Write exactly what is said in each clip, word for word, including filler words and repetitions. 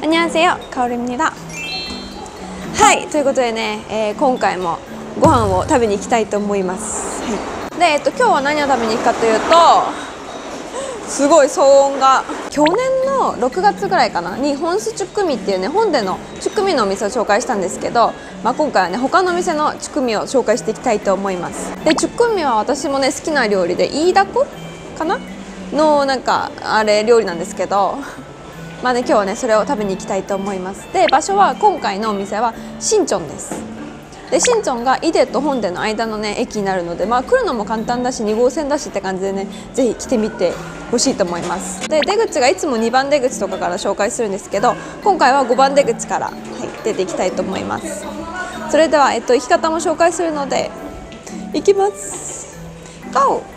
안녕하세요, 가오리입니다。はい、ということでね、えー、今回もご飯を食べに行きたいと思います。はい、で、えっと、今日は何を食べに行くかというと、すごい騒音が去年のろくがつぐらいかなに本巣チュックミっていうね、本でのチュックミのお店を紹介したんですけど、まあ、今回はね他のお店のチュックミを紹介していきたいと思います。で、チュックミは私もね好きな料理で、イイダコかなのなんかあれ料理なんですけど、まあね今日はねそれを食べに行きたいと思います。で、場所は今回のお店はシンチョンです。で、シンチョンがイデと本殿の間のね駅になるので、まあ来るのも簡単だしに号線だしって感じでね、ぜひ来てみてほしいと思います。で、出口がいつもにばん出口とかから紹介するんですけど、今回はごばん出口から、はい、出ていきたいと思います。それでは、えっと、行き方も紹介するので行きます。 ゴー。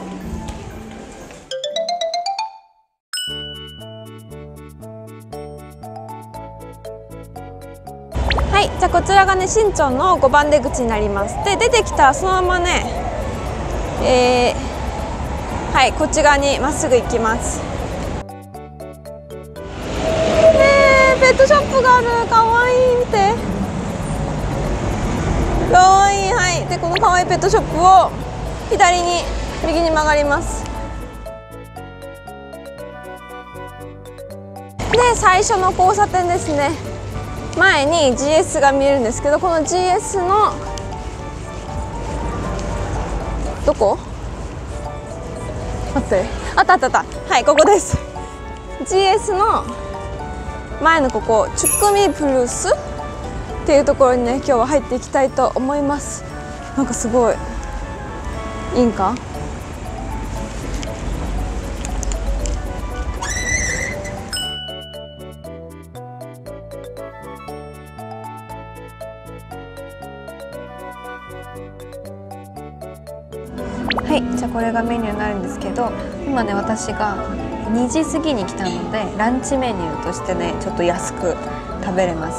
はい、じゃあこちらがね、シンチョンのごばん出口になります。で、出てきたらそのままね、えー、はい、こっち側にまっすぐ行きます。えー、ペットショップがある。かわいい、見て、かわいい。はい、で、このかわいいペットショップを左に右に曲がります。で、最初の交差点ですね。前に ジーエス が見えるんですけど、この ジーエス のどこ？待って、あったあったあった。はい、ここです。 ジーエス の前のここ、チュックミプルスっていうところにね今日は入っていきたいと思います。なんかすごいいいんか。はい、じゃあこれがメニューになるんですけど、今ね私がにじ過ぎに来たのでランチメニューとしてねちょっと安く食べれます。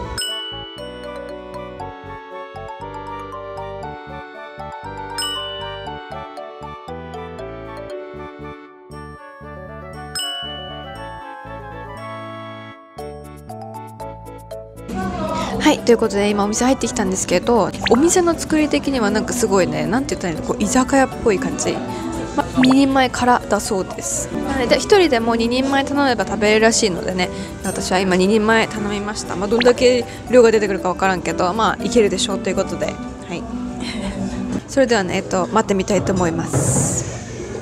はい、ということで今お店入ってきたんですけど、お店の作り的にはなんかすごいね、なんて言ったらいいの、こう居酒屋っぽい感じ、ま、ににんまえからだそうです。なのでひとりでもににんまえ頼めば食べれるらしいのでね、私は今ににんまえ頼みました。まあ、どんだけ量が出てくるかわからんけど、まあいけるでしょうということで、はい、それではね、えっと、待ってみたいと思います。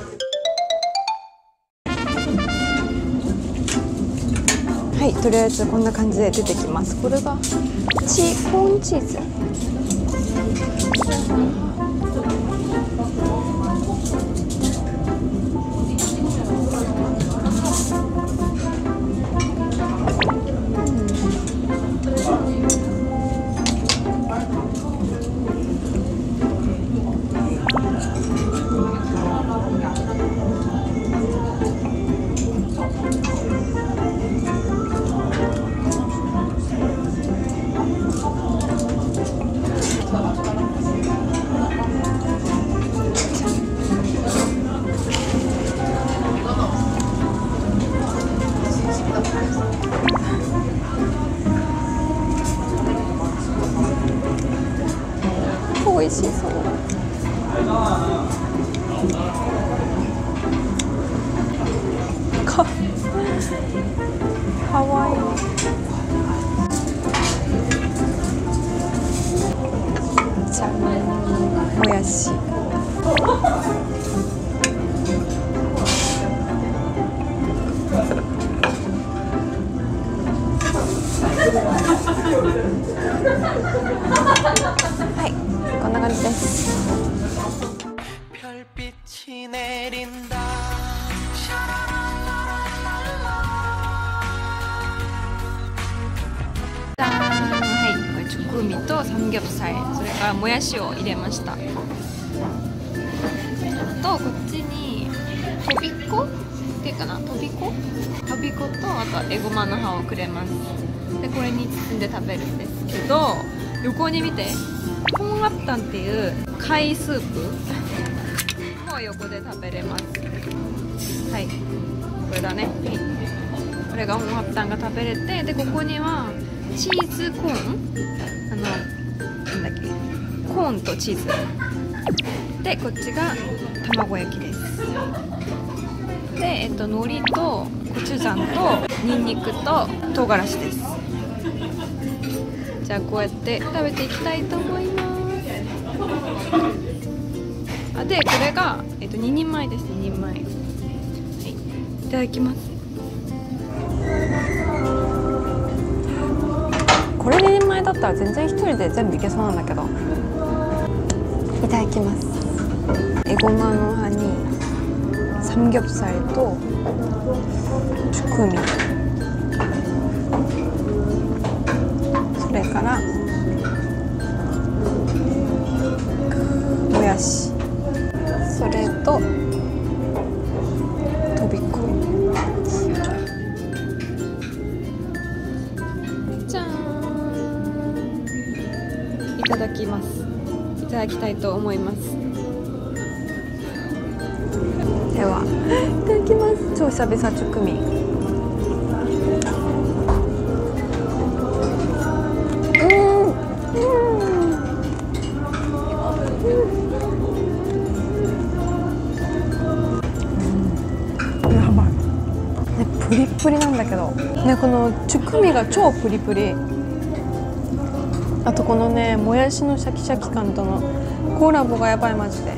はい、とりあえずこんな感じで出てきます。これがチコーンチーズ。美味しそう。か、かわいい。じゃん、もやし。はい、こんな感じです。はい、これチュクミとサムギョプサル、それからもやしを入れました。とこっちにとびこっていうかな、とびことびこと、あとはエゴマの葉をくれます。で、これに包んで食べるんですけど、横に見て、コンラプタンっていう貝スープも横で食べれます。はい、これだね。はい、これが本ハッタンが食べれて、でここにはチーズコーン、あのなんだっけ、コーンとチーズで、こっちが卵焼きです。で、えっと、海苔とコチュジャンとニンニクと唐辛子です。じゃあこうやって食べていきたいと思います。あ、でこれが、えっと、ににんまえです。ににんまえ、はい、いただきます。これににんまえだったら全然一人で全部いけそうなんだけど、いただきます。エゴマの葉にサムギョプサルとチュクミ、それからもやし、それととびこ。じゃーん、いただきます。いただきたいと思います。では、いただきます。超久々チュクミ。プリップリなんだけどね、このチュクミが超プリプリ。あとこのね、もやしのシャキシャキ感とのコラボがやばい、マジで。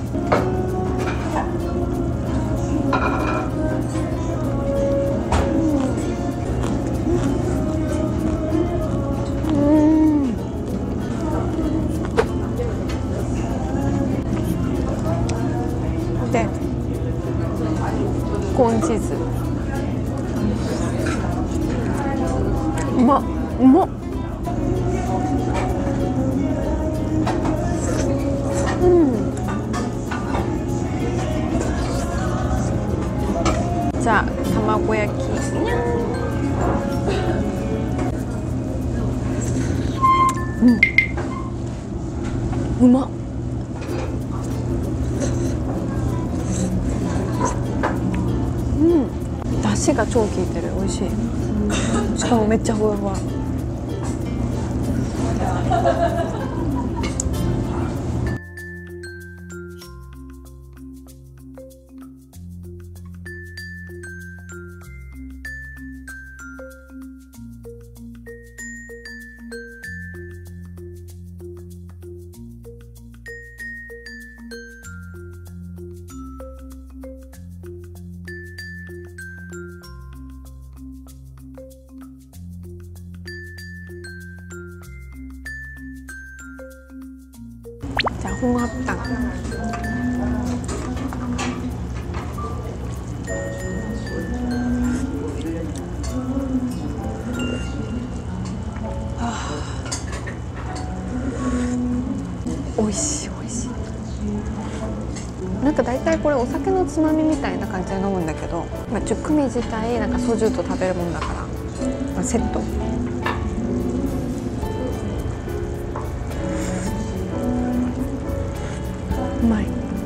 うんでコーンチーズ、うまっ、うまっ。うん。じゃあ卵焼き、うん、うまっ。うん、出汁が超効いてる、美味しい。しかもめっちゃふわふわ。じゃあ本ハッタン。美味しい、美味しい。なんか大体これお酒のつまみみたいな感じで飲むんだけど、まあ、チュクミ自体なんかソジュと食べるもんだから、まあ、セット。うまい。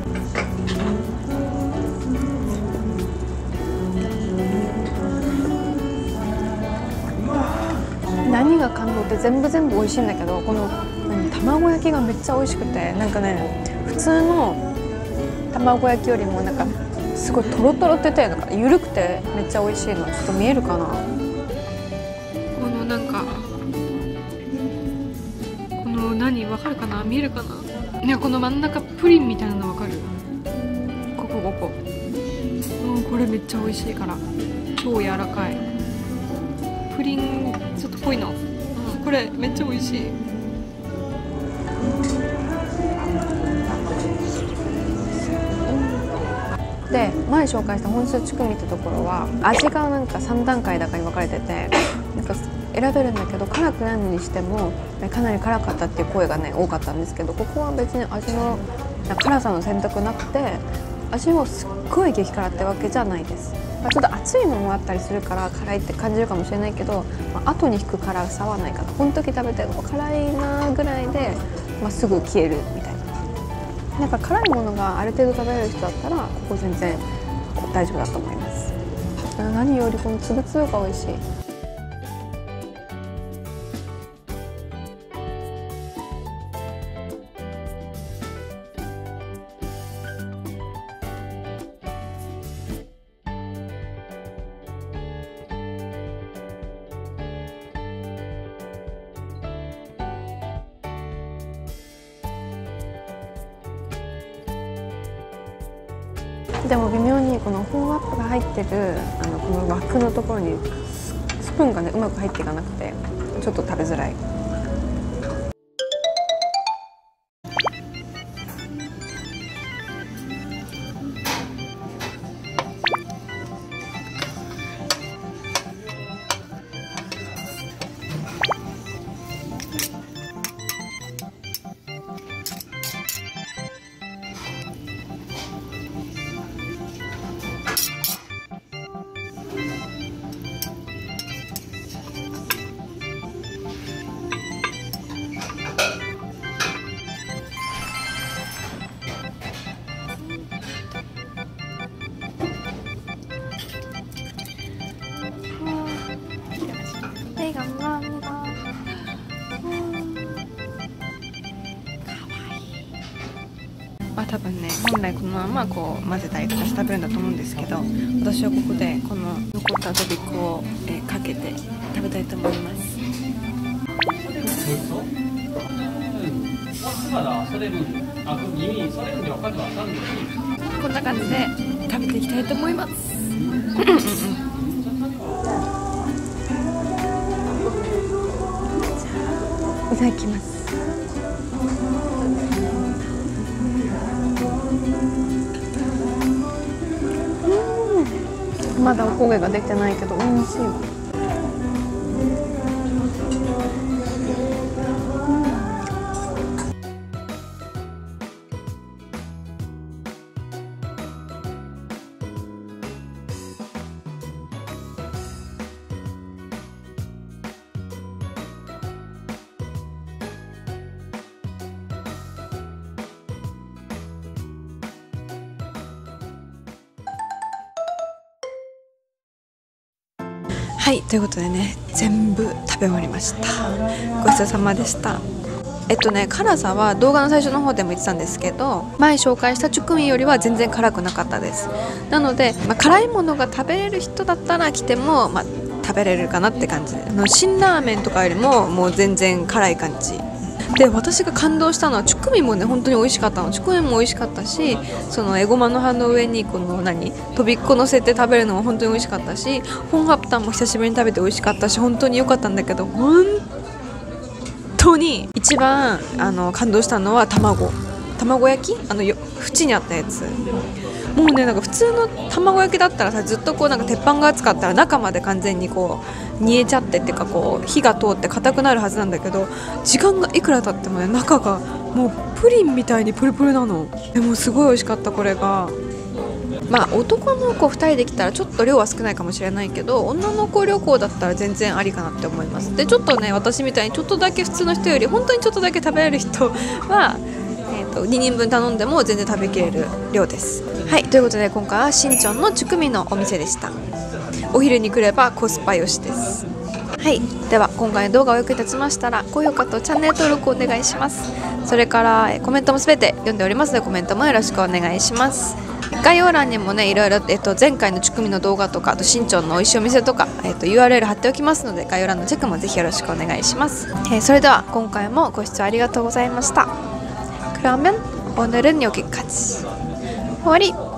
何が感動って全部全部美味しいんだけど、この卵焼きがめっちゃ美味しくて、なんかね、普通の卵焼きよりもなんかすごいトロトロって言ったらいいのかな、緩くてめっちゃ美味しいの。ちょっと見えるかな、このなんかこの何わかるかな、見えるかなね、この真ん中プリンみたいなのわかる？ここここ、うん、これめっちゃ美味しいから超柔らかいプリンちょっと濃いの、うん、これめっちゃ美味しい。で前紹介した本州チュクミってところは味がなんかさんだんかいだかに分かれてて、なんか選べるんだけど辛くないのにしてもかなり辛かったっていう声がね多かったんですけど、ここは別に味の辛さの選択なくて、味もすっごい激辛ってわけじゃないです。まあ、ちょっと熱いものもあったりするから辛いって感じるかもしれないけど、まあ、後に引く辛さはないかな。この時食べて辛いなぐらいで、まあ、すぐ消えるみたいな。なんか辛いものがある程度食べれる人だったらここ全然大丈夫だと思います。 何よりこのつぶつぶが美味しい。でも微妙にこのフォーアップが入ってるあのこの枠のところにスプーンがねうまく入っていかなくてちょっと食べづらい。네, 감사합니다.まあ多分ね、本来このままこう混ぜたりとかして食べるんだと思うんですけど、私はここでこの残ったドビコを、えー、かけて食べたいと思います。こんな感じで食べていきたいと思います。いただきます。うん、まだお焦げが出てないけど美味しい。はい、ということでね、全部食べ終わりました。ごちそうさまでした。えっとね、辛さは動画の最初の方でも言ってたんですけど、前紹介したチュクミよりは全然辛くなかったです。なので、まあ、辛いものが食べれる人だったら来ても、まあ、食べれるかなって感じで、あの辛ラーメンとかよりももう全然辛い感じで、私が感動したのはチュクミもね本当に美味しかったの。チュクミも美味しかったし、そのエゴマの葉の上にこの何とびっこ乗せて食べるのも本当に美味しかったし、フォンハプタンも久しぶりに食べて美味しかったし、本当に良かったんだけど、本当に一番あの感動したのは卵卵焼き、あのよ縁にあったやつ。もうね、なんか普通の卵焼きだったらさ、ずっとこうなんか鉄板が熱かったら中まで完全にこう煮えちゃってっていうか、こう火が通って硬くなるはずなんだけど、時間がいくら経ってもね中がもうプリンみたいにプルプルなの。でもすごい美味しかった。これがまあ男の子ふたりで来たらちょっと量は少ないかもしれないけど、女の子旅行だったら全然ありかなって思います。でちょっとね、私みたいにちょっとだけ普通の人より本当にちょっとだけ食べれる人はえーとににんぶん頼んでも全然食べきれる量です。はい、ということで今回は新庄のチュクミのお店でした。お昼に来ればコスパよしです。はい、では今回の動画がお役に立ちましたら高評価とチャンネル登録をお願いします。それからえコメントもすべて読んでおりますので、コメントもよろしくお願いします。概要欄にもねいろいろ、えっと、前回のチュクミの動画とか、あと新庄の美味しいお店とか、えっと、ユーアールエル 貼っておきますので、概要欄のチェックもぜひよろしくお願いします。えー、それでは今回もご視聴ありがとうございました。그러면 오늘은 여기까지.終わり。